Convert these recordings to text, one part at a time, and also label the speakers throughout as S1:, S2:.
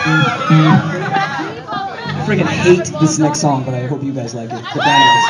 S1: I freaking hate this next song, but I hope you guys like it. The band likes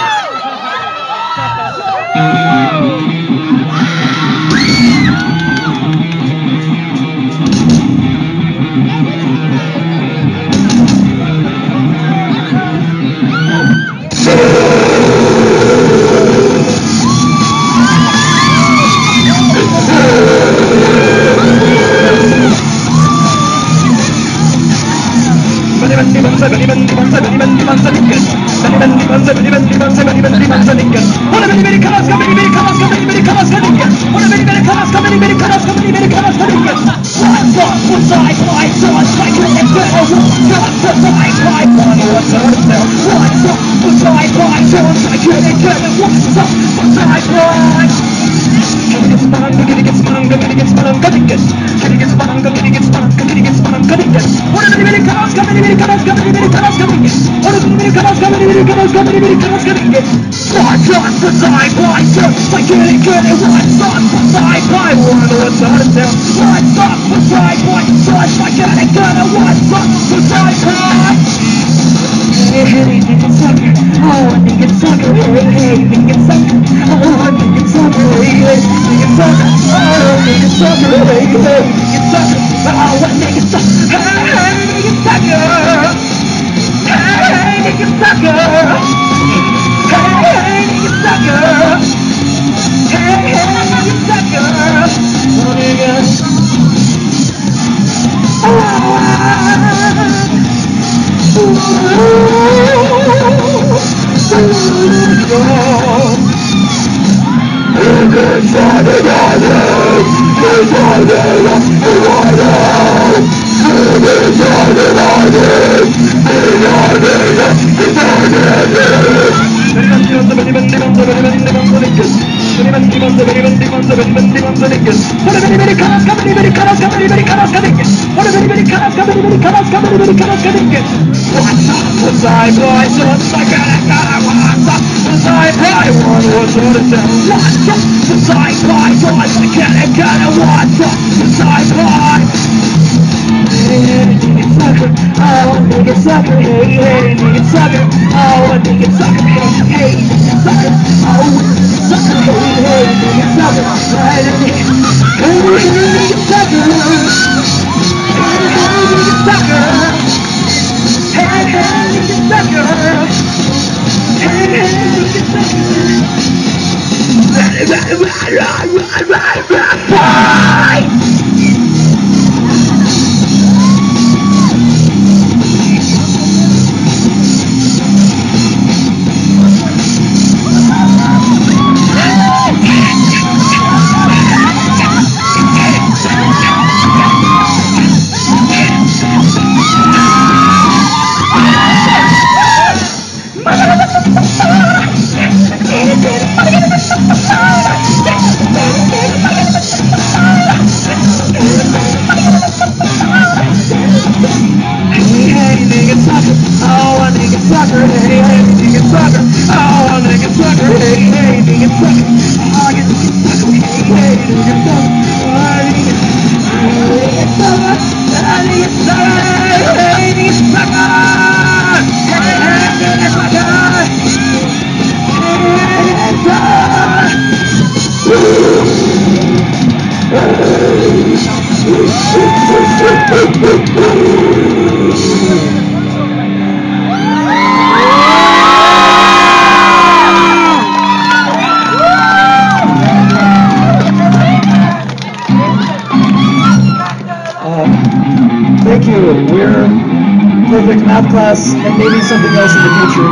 S1: Thank you. We're perfect math class and maybe something else in the future.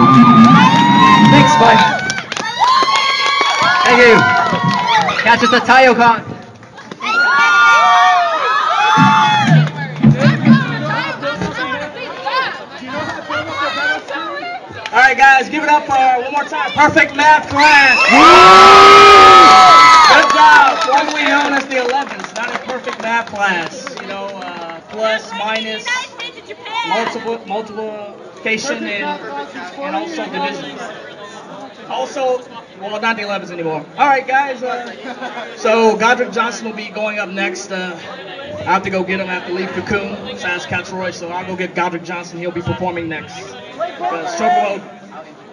S1: Thanks, bye.
S2: Thank you. Catch us at TayoCon. All right, guys, give it up for one more time. Perfect math class. Good job. Formerly known as the 11s, not a perfect math class. You know, plus, minus, multiplication, and also division. Also, well, not the 11s anymore. All right, guys. So Godric Johnson will be going up next. I have to go get him. I have to leave Cocoon, Saskatchewan, so I'll go get Godric Johnson. He'll be performing next. Stroke